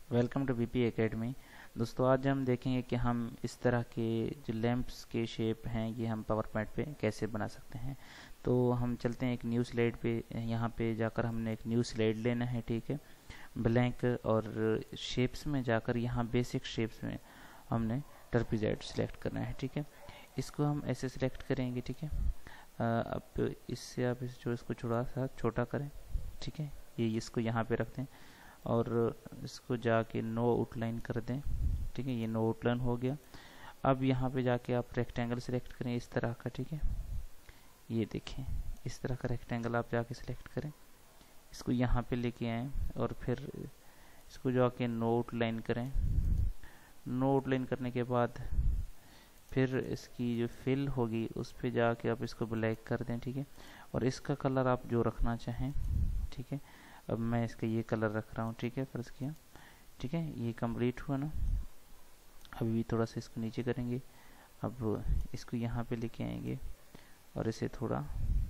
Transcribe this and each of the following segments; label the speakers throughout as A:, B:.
A: Welcome to BP academy. दोस्तों, आज हम देखेंगे कि हम इस तरह के जो लैंप्स के शेप हैं ये हम पावर पॉइंट पे कैसे बना सकते हैं। तो हम चलते हैं एक न्यू स्लाइड पे। यहाँ पे जाकर हमने एक न्यू स्लाइड लेना है, ठीक है, ब्लैंक। और शेप्स में जाकर यहाँ बेसिक शेप्स में हमने ट्रपेज़ॉइड सेलेक्ट करना है, ठीक है। इसको हम ऐसे सेलेक्ट करेंगे, ठीक है। अब इससे आप इसको थोड़ा सा छोटा करें, ठीक है। ये इसको यहाँ पे रख दें और इसको जाके नो आउटलाइन कर दें, ठीक है। ये नो आउटलाइन हो गया। अब यहाँ पे जाके आप रेक्टेंगल सेलेक्ट करें इस तरह का, ठीक है। ये देखें, इस तरह का रेक्टेंगल आप जाके सिलेक्ट करें, इसको यहाँ पे लेके आएँ और फिर इसको जाके नो आउटलाइन करें। नो आउटलाइन करने के बाद फिर इसकी जो फिल होगी उस पर जाके आप इसको ब्लैक कर दें, ठीक है। और इसका कलर आप जो रखना चाहें, ठीक है। अब मैं इसका ये कलर रख रहा हूँ, ठीक है, फर्ज किया, ठीक है। ये कंप्लीट हुआ ना। अभी भी थोड़ा सा इसको नीचे करेंगे। अब इसको यहाँ पे लेके आएंगे और इसे थोड़ा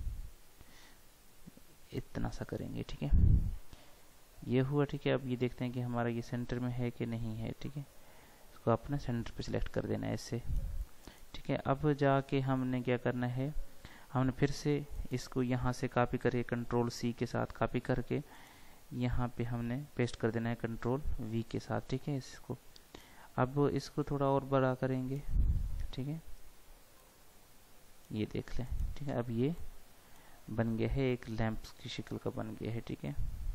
A: इतना सा करेंगे, ठीक है। ये हुआ, ठीक है। अब ये देखते हैं कि हमारा ये सेंटर में है कि नहीं है, ठीक है। इसको अपने सेंटर पे सिलेक्ट कर देना है ऐसे, ठीक है। अब जाके हमने क्या करना है, हमने फिर से इसको यहाँ से कॉपी करके कंट्रोल सी के साथ कॉपी करके यहाँ पे हमने पेस्ट कर देना है कंट्रोल वी के साथ, ठीक है। इसको अब इसको थोड़ा और बड़ा करेंगे, ठीक है। ये देख लें, ठीक है। अब ये बन गया है, एक लैंप की शक्ल का बन गया है, ठीक है।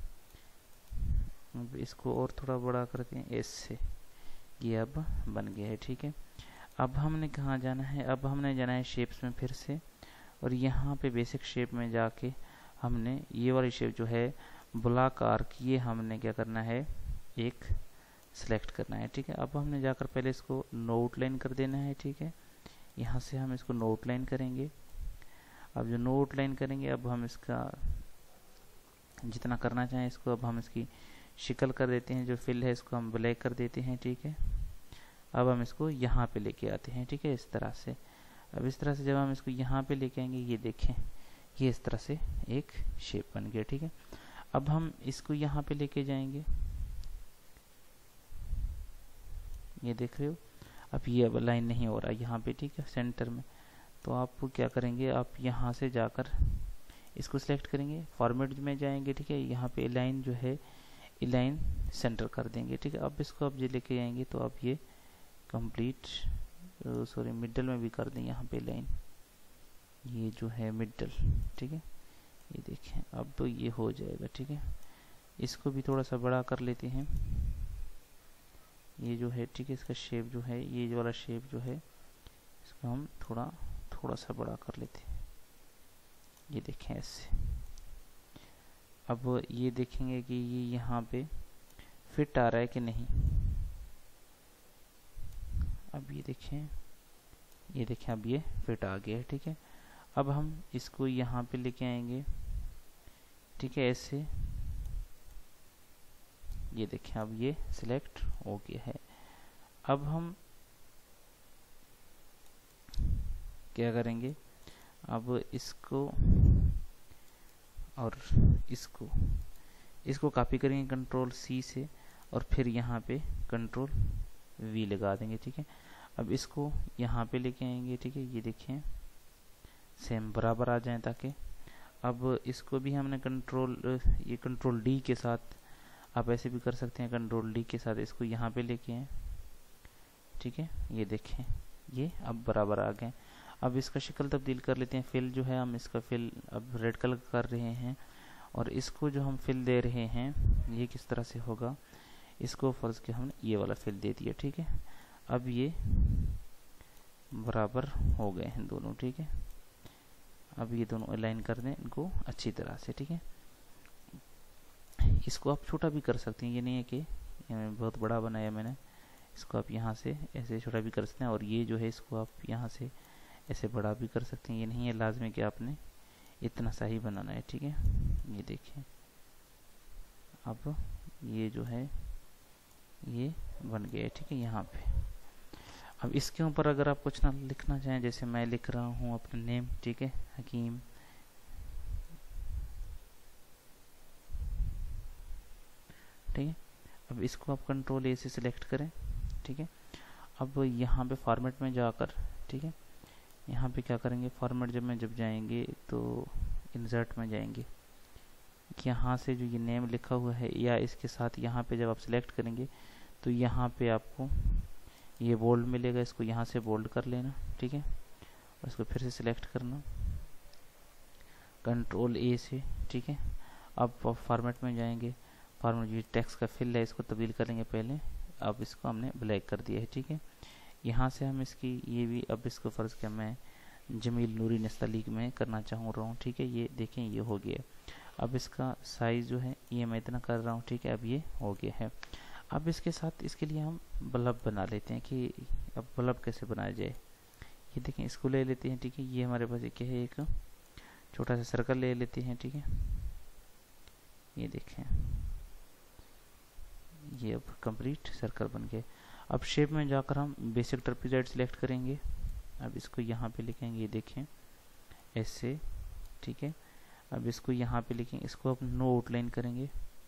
A: अब इसको और थोड़ा बड़ा करते हैं ऐसे, ये अब बन गया है, ठीक है। अब हमने कहाँ जाना है, अब हमने जाना है शेप्स में फिर से, और यहाँ पे बेसिक शेप में जाके हमने ये वाली शेप जो है ब्लॉक आर्क, ये हमने क्या करना है, एक सिलेक्ट करना है, ठीक है। अब हमने जाकर पहले इसको नो आउटलाइन कर देना है, ठीक है। यहाँ से हम इसको नो आउटलाइन करेंगे। अब जो नो आउटलाइन करेंगे, अब हम इसका जितना करना चाहें इसको, अब हम इसकी शिकल कर देते हैं, जो फिल है इसको हम ब्लैक कर देते हैं, ठीक है। अब हम इसको यहाँ पे लेके आते हैं, ठीक है, इस तरह से। अब इस तरह से जब हम इसको यहाँ पे लेके आएंगे, ये देखें, ये इस तरह से एक शेप बन गया, ठीक है। अब हम इसको यहाँ पे लेके जाएंगे, ये देख रहे हो। अब ये अब लाइन नहीं हो रहा यहाँ पे, ठीक है, सेंटर में। तो आप क्या करेंगे, आप यहाँ से जाकर इसको सिलेक्ट करेंगे, फॉर्मेट में जाएंगे, ठीक है। यहाँ पे लाइन जो है लाइन सेंटर कर देंगे, ठीक है। अब इसको आप जो लेके आएंगे तो आप ये कंप्लीट, सॉरी, मिडल में भी कर दें यहाँ पे लाइन, ये जो है मिडल, ठीक है। ये देखें, अब तो ये हो जाएगा, ठीक है। इसको भी थोड़ा सा बड़ा कर लेते हैं, ये जो है, ठीक है। इसका शेप जो है, ये जो वाला शेप जो है, इसको हम थोड़ा सा बड़ा कर लेते हैं, ये देखें ऐसे। अब ये देखेंगे कि ये यहाँ पे फिट आ रहा है कि नहीं। अब ये देखें, अब ये फिट आ गया है, ठीक है। अब हम इसको यहाँ पे लेके आएंगे, ठीक है, ऐसे। ये देखें, अब ये सिलेक्ट हो गया है। अब हम क्या करेंगे, अब इसको और इसको कॉपी करेंगे कंट्रोल सी से, और फिर यहाँ पे कंट्रोल वी लगा देंगे, ठीक है। अब इसको यहाँ पे लेके आएंगे, ठीक है। ये देखें, सेम बराबर आ जाए ताकि। अब इसको भी हमने ये कंट्रोल डी के साथ, आप ऐसे भी कर सकते हैं, कंट्रोल डी के साथ इसको यहाँ पे लेके आए, ठीक है। ये देखें, ये अब बराबर आ गए। अब इसका शक्ल तब्दील कर लेते हैं। फिल जो है, हम इसका फिल अब रेड कलर कर रहे हैं, और इसको जो हम फिल दे रहे हैं ये किस तरह से होगा, इसको फर्ज के हमने ये वाला फिल दे दिया, ठीक है। अब ये बराबर हो गए हैं दोनों, ठीक है। अब ये दोनों अलाइन कर दें इनको अच्छी तरह से, ठीक है। इसको आप छोटा भी कर सकते हैं, ये नहीं है कि बहुत बड़ा बनाया मैंने। इसको आप यहाँ से ऐसे छोटा भी कर सकते हैं, और ये जो है इसको आप यहाँ से ऐसे बड़ा भी कर सकते हैं। ये नहीं है लाजमी कि आपने इतना सा ही बनाना है, ठीक है। ये देखिए, अब ये जो है ये बन गया है, ठीक है, यहाँ पे। अब इसके ऊपर अगर आप कुछ ना लिखना चाहें, जैसे मैं लिख रहा हूँ अपना नेम, ठीक है, हकीम, ठीक है। अब इसको आप कंट्रोल ए से सिलेक्ट करें, ठीक है। अब यहाँ पे फॉर्मेट में जाकर, ठीक है, यहाँ पे क्या करेंगे, फॉर्मेट जब जाएंगे तो इंसर्ट में जाएंगे, यहाँ से जो ये नेम लिखा हुआ है या इसके साथ यहाँ पे जब आप सिलेक्ट करेंगे तो यहाँ पे आपको ये बोल्ड मिलेगा, इसको यहाँ से बोल्ड कर लेना, ठीक है। और इसको फिर से सिलेक्ट करना कंट्रोल ए से, ठीक है। अब फॉर्मेट में जाएंगे, फॉर्मेट ये टेक्स्ट का फिल है इसको तब्दील करेंगे पहले, अब इसको हमने ब्लैक कर दिया है, ठीक है। यहाँ से हम इसकी ये भी, अब इसको फ़र्ज़ किया मैं जमील नूरी नस्तलीक में करना चाह रहा हूँ, ठीक है। ये देखें ये हो गया। अब इसका साइज़ जो है ये मैं इतना कर रहा हूँ, ठीक है। अब ये हो गया है। अब इसके साथ इसके लिए हम बल्ब बना लेते हैं कि अब बल्ब कैसे बनाया जाए। ये देखें इसको ले लेते हैं, ठीक है। ये हमारे पास एक है, एक छोटा सा सर्कल ले लेते हैं, ठीक है। ये देखें ये अब कंप्लीट सर्कल बन गए। अब शेप में जाकर हम बेसिक ट्रेपेजॉइड सिलेक्ट करेंगे। अब इसको यहाँ पे लिखेंगे, ये देखें ऐसे, ठीक है। अब इसको यहाँ पे लिखेंगे, इसको अब नो आउटलाइन करेंगे,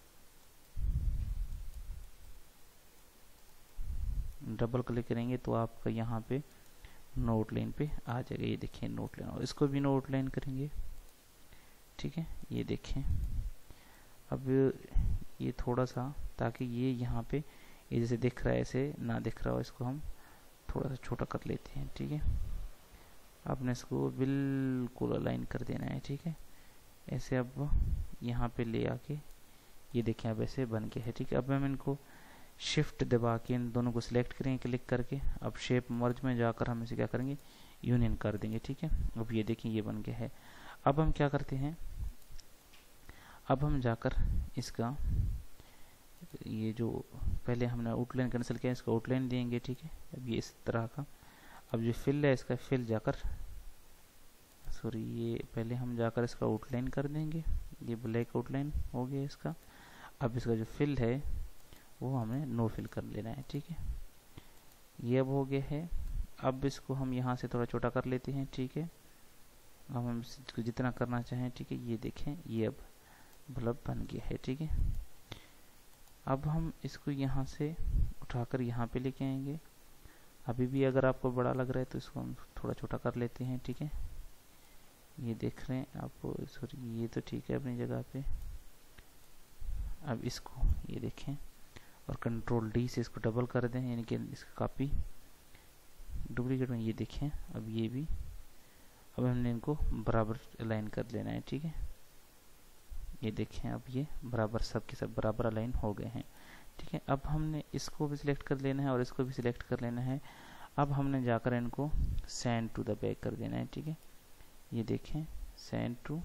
A: डबल क्लिक करेंगे तो आपका यहाँ पे नो आउटलाइन पे आ जाएगा। ये देखें नो आउटलाइन, और इसको भी नो आउटलाइन करेंगे, ठीक है। ये देखें अब ये थोड़ा सा, ताकि ये यहाँ पे ये जैसे दिख रहा है ऐसे ना दिख रहा हो, इसको हम थोड़ा सा छोटा कर लेते हैं, ठीक है। आपने इसको बिल्कुल अलाइन कर देना है, ठीक है। ऐसे अब यहाँ पे ले आके ये देखें अब ऐसे बन गया है, ठीक है। अब हम इनको शिफ्ट दबा के इन दोनों को सिलेक्ट करेंगे क्लिक करके। अब शेप मर्ज में जाकर हम इसे क्या करेंगे, यूनियन कर देंगे, ठीक है। अब ये देखें ये बन गया है। अब हम क्या करते हैं, अब हम जाकर इसका ये जो पहले हमने आउटलाइन कैंसिल किया, इसका आउटलाइन देंगे, ठीक है। अब ये इस तरह का, अब जो फिल है इसका फिल जाकर, सॉरी ये पहले हम जाकर इसका आउटलाइन कर देंगे। ये ब्लैक आउटलाइन हो गया इसका। अब इसका जो फिल है वो हमें नो फिल कर लेना है, ठीक है। ये अब हो गया है। अब इसको हम यहाँ से थोड़ा छोटा कर लेते हैं, ठीक है। अब हम इसको जितना करना चाहें, ठीक है। ये देखें ये अब बल्ब बन गया है, ठीक है। अब हम इसको यहाँ से उठाकर यहाँ पे लेके आएंगे। अभी भी अगर आपको बड़ा लग रहा है तो इसको हम थोड़ा छोटा कर लेते हैं, ठीक है। ये देख रहे हैं आपको, सॉरी ये तो ठीक है अपनी जगह पे। अब इसको ये देखें और कंट्रोल डी से इसको डबल कर दें, यानी कि इसका कॉपी डुप्लीकेट में, ये देखें अब ये भी, अब हमने इनको बराबर अलाइन कर लेना है, ठीक है। ये देखें अब ये बराबर सब के सब बराबर अलाइन हो गए हैं, ठीक है। अब हमने इसको भी सिलेक्ट कर लेना है और इसको भी सिलेक्ट कर लेना है। अब हमने जाकर इनको सेंड टू द बैक कर देना है, ठीक है। ये देखें सेंड टू,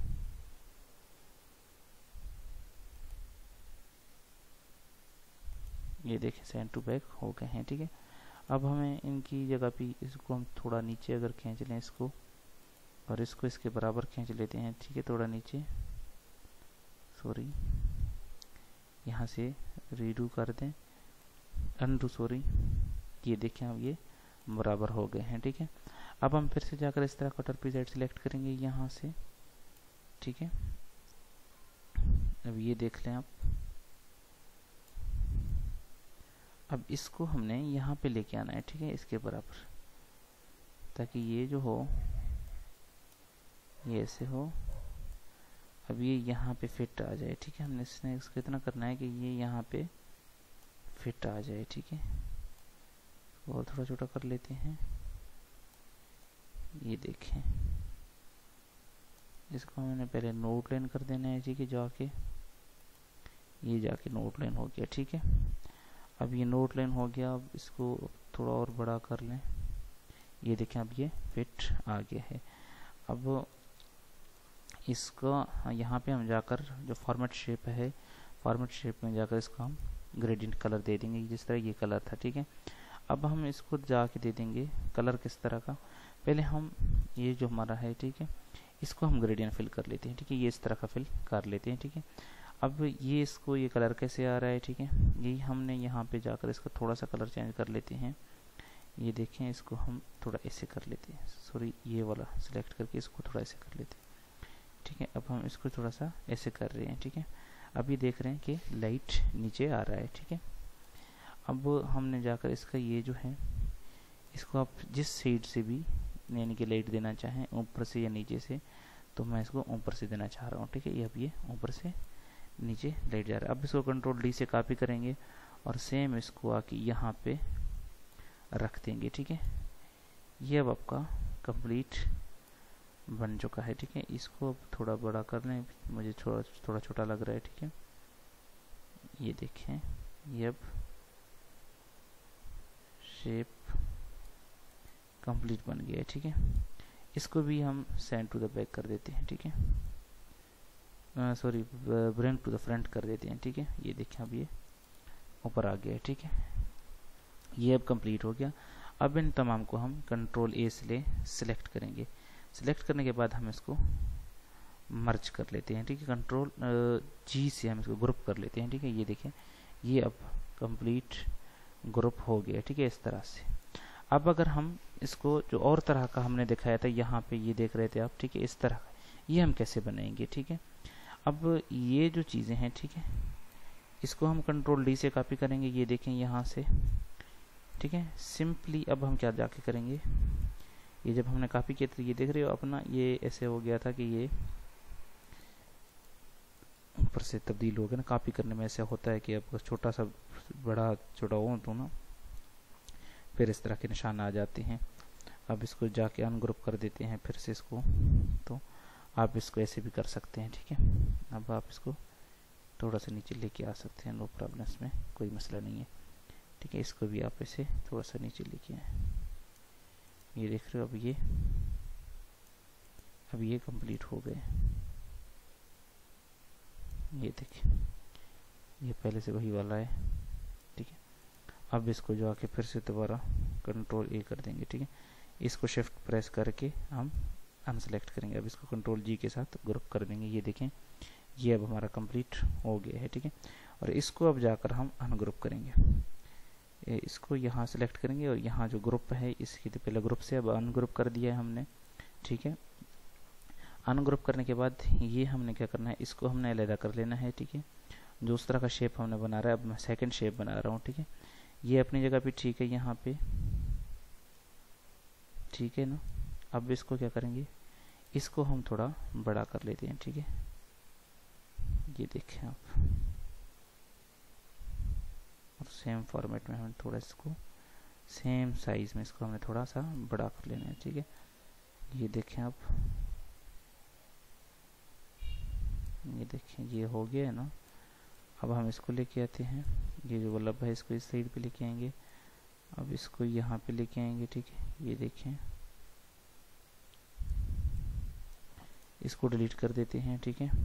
A: ये देखें सेंड टू बैक हो गए हैं, ठीक है। अब हमें इनकी जगह पे इसको हम थोड़ा नीचे अगर खींच लें इसको, और इसको इसके बराबर खींच लेते हैं, ठीक है। थोड़ा नीचे, सॉरी यहाँ से रीडू कर दें, अनडू, सॉरी। ये देखें अब ये बराबर हो गए हैं, ठीक है। अब हम फिर से जाकर इस तरह का ट्रेपेजॉइड सिलेक्ट करेंगे यहाँ से, ठीक है। अब ये देख लें आप, अब इसको हमने यहाँ पे लेके आना है, ठीक है, इसके बराबर, ताकि ये जो हो ये ऐसे हो। अब ये यहाँ पे फिट आ जाए, ठीक है। हमने इसको इतना करना है कि ये यहाँ पे फिट आ जाए, ठीक है। और थोड़ा छोटा कर लेते हैं, ये देखें इसको हमने पहले नो आउटलाइन कर देना है, ठीक है। जाके ये जाके नो आउटलाइन हो गया, ठीक है। अब ये नो आउटलाइन हो गया। अब इसको थोड़ा और बड़ा कर लें, ये देखें अब ये फिट आ गया है। अब इसको यहाँ पे हम जाकर जो फॉर्मेट शेप है, फॉर्मेट शेप में जाकर इसको हम ग्रेडियंट कलर दे देंगे, जिस तरह ये कलर था, ठीक है। अब हम इसको जाके दे देंगे कलर किस तरह का, पहले हम ये जो हमारा है, ठीक है, इसको हम ग्रेडियंट फिल कर लेते हैं, ठीक है। ये इस तरह का फिल कर लेते हैं, ठीक है। अब ये इसको ये कलर कैसे आ रहा है, ठीक है। यही हमने यहाँ पे जाकर इसका थोड़ा सा कलर चेंज कर लेते हैं। ये देखें इसको हम थोड़ा ऐसे कर लेते हैं, सॉरी ये वाला सिलेक्ट करके इसको थोड़ा ऐसे कर लेते हैं, ठीक है। अब हम इसको थोड़ा सा ऐसे कर रहे हैं, ठीक है। अब ये देख रहे हैं कि लाइट नीचे आ रहा है, ठीक है। अब हमने जाकर इसका ये जो है, इसको आप जिस साइड से भी यानी कि लाइट देना चाहें, ऊपर से या नीचे से, तो मैं इसको ऊपर से देना चाह रहा हूँ, ठीक है। ये अब ये ऊपर से नीचे लाइट जा रहा है। अब इसको कंट्रोल डी से कॉपी करेंगे और सेम इसको आके यहाँ पे रख देंगे, ठीक है। ये अब आपका कंप्लीट बन चुका है, ठीक है। इसको अब थोड़ा बड़ा कर लें, मुझे थोड़ा छोटा लग रहा है, ठीक है। ये देखें, ये अब शेप कंप्लीट बन गया है, ठीक है। इसको भी हम सेंड टू द बैक कर देते हैं, ठीक है। Sorry, bring to the front कर देते हैं, ठीक है। ये देखें, अब ये ऊपर आ गया है, ठीक है। ये अब कंप्लीट हो गया। अब इन तमाम को हम कंट्रोल ए से सिलेक्ट करेंगे। सिलेक्ट करने के बाद हम इसको मर्ज कर लेते हैं, ठीक है। कंट्रोल जी से हम इसको ग्रुप कर लेते हैं, ठीक है। ये देखें, ये अब कंप्लीट ग्रुप हो गया, ठीक है, इस तरह से। अब अगर हम इसको जो और तरह का हमने दिखाया था, यहाँ पे ये देख रहे थे आप, ठीक है, इस तरह का ये हम कैसे बनाएंगे, ठीक है। अब ये जो चीज़ें हैं, ठीक है, इसको हम कंट्रोल डी से कॉपी करेंगे। ये देखें यहाँ से, ठीक है। सिंपली अब हम क्या जाके करेंगे, ये जब हमने कॉपी किया तो ये देख रहे हो अपना, ये ऐसे हो गया था कि ये ऊपर से तब्दील हो गया ना। कॉपी करने में ऐसा होता है कि अब छोटा सा बड़ा छोटा हो तो ना फिर इस तरह के निशान आ जाते हैं। अब इसको जाके अनग्रुप कर देते हैं फिर से इसको, तो आप इसको ऐसे भी कर सकते हैं, ठीक है। अब आप इसको थोड़ा सा नीचे लेके आ सकते हैं, नो प्रॉब्लम, इसमें कोई मसला नहीं है, ठीक है। इसको भी आप ऐसे थोड़ा सा नीचे लेके आए, ये देख रहे हो। अब ये कंप्लीट हो गए, ये देखिए, ये पहले से वही वाला है, ठीक है। अब इसको जो आके फिर से दोबारा कंट्रोल ए कर देंगे, ठीक है। इसको शिफ्ट प्रेस करके हम अनसेलेक्ट करेंगे। अब इसको कंट्रोल जी के साथ ग्रुप कर देंगे। ये देखें, ये अब हमारा कंप्लीट हो गया है, ठीक है। और इसको अब जाकर हम अनग्रुप करेंगे। इसको यहाँ सेलेक्ट करेंगे और यहाँ जो ग्रुप है, इसकी तो पहले ग्रुप से अब अनग्रुप कर दिया है हमने, ठीक है। अनग्रुप करने के बाद ये हमने क्या करना है, इसको हमने अलग कर लेना है, ठीक है। जो उस तरह का शेप हमने बना रहा है, अब मैं सेकंड शेप बना रहा हूँ, ठीक है। ये अपनी जगह पे ठीक है, यहाँ पे ठीक है ना। अब इसको क्या करेंगे, इसको हम थोड़ा बड़ा कर लेते हैं, ठीक है। ये देखें आप, और सेम फॉर्मेट में हमें थोड़ा इसको सेम साइज में इसको हमें थोड़ा सा बड़ा कर लेना है, ठीक है। ये देखें आप, ये देखें, ये हो गया है ना। अब हम इसको लेके आते हैं, ये जो बल्ब है इसको इस साइड पे लेके आएंगे। अब इसको यहाँ पे लेके आएंगे, ठीक है। ये देखें, इसको डिलीट कर देते हैं, ठीक है।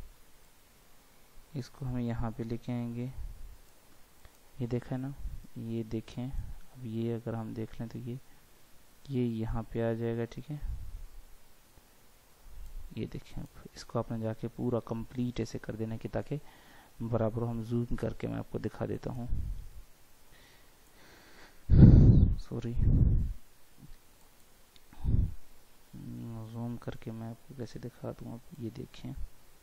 A: इसको हम यहाँ पे लेके आएंगे, ये देखा है ना। ये देखें, अब ये अगर हम देख लें तो ये यहाँ पे आ जाएगा, ठीक है। ये देखें, अब इसको आपने जाके पूरा कंप्लीट ऐसे कर देना कि ताकि बराबर हम जूम करके मैं आपको दिखा देता हूँ, सॉरी, जूम करके मैं आपको कैसे दिखा दूँ। अब ये देखें,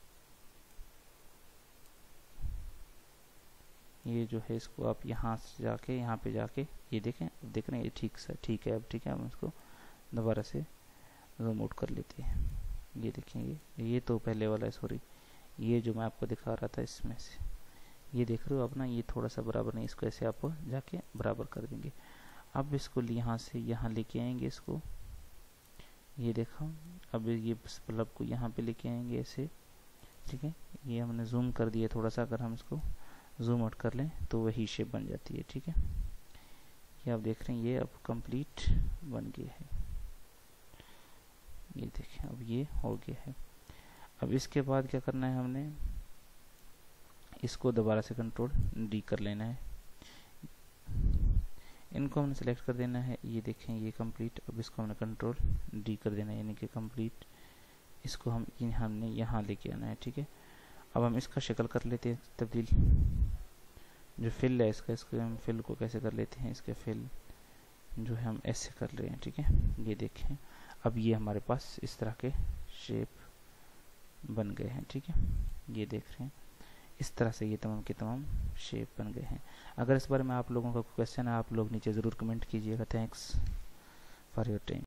A: ये जो है इसको आप यहाँ से जाके यहाँ पे जाके ये देखें, अब देख रहे हैं ये ठीक है। अब ठीक है, हम इसको दोबारा से जूम आउट कर लेते हैं। ये देखें, ये तो पहले वाला है, सॉरी, ये जो मैं आपको दिखा रहा था इसमें से, ये देख रहे हो अपना, ये थोड़ा सा बराबर नहीं, इसको ऐसे आप जाके बराबर कर देंगे। अब इसको यहाँ से यहाँ लेके आएंगे इसको, ये देखा। अब ये बल्ब को यहाँ पे लेके आएंगे ऐसे, ठीक है। ये हमने जूम कर दिया थोड़ा सा, अगर हम इसको जूम आउट कर लें तो वही शेप बन जाती है, ठीक है। ये आप देख रहे हैं, ये अब कंप्लीट बन गया है। ये देखें, अब ये हो गया है। अब इसके बाद क्या करना है, हमने इसको दोबारा से कंट्रोल डी कर लेना है। इनको हमने सेलेक्ट कर देना है, ये देखें, ये कंप्लीट। अब इसको हमने कंट्रोल डी कर देना है, यानी कि कंप्लीट। इसको हमने यहाँ लेके आना है, ठीक है। अब हम इसका शक्ल कर लेते हैं तब्दील, जो फिल है इसको हम फिल को कैसे कर लेते हैं, इसके फिल जो है हम ऐसे कर रहे हैं, ठीक है। ये देखें, अब ये हमारे पास इस तरह के शेप बन गए हैं, ठीक है। ये देख रहे हैं, इस तरह से ये तमाम के तमाम शेप बन गए हैं। अगर इस बारे में आप लोगों का क्वेश्चन है, आप लोग नीचे ज़रूर कमेंट कीजिएगा। Thanks for your time.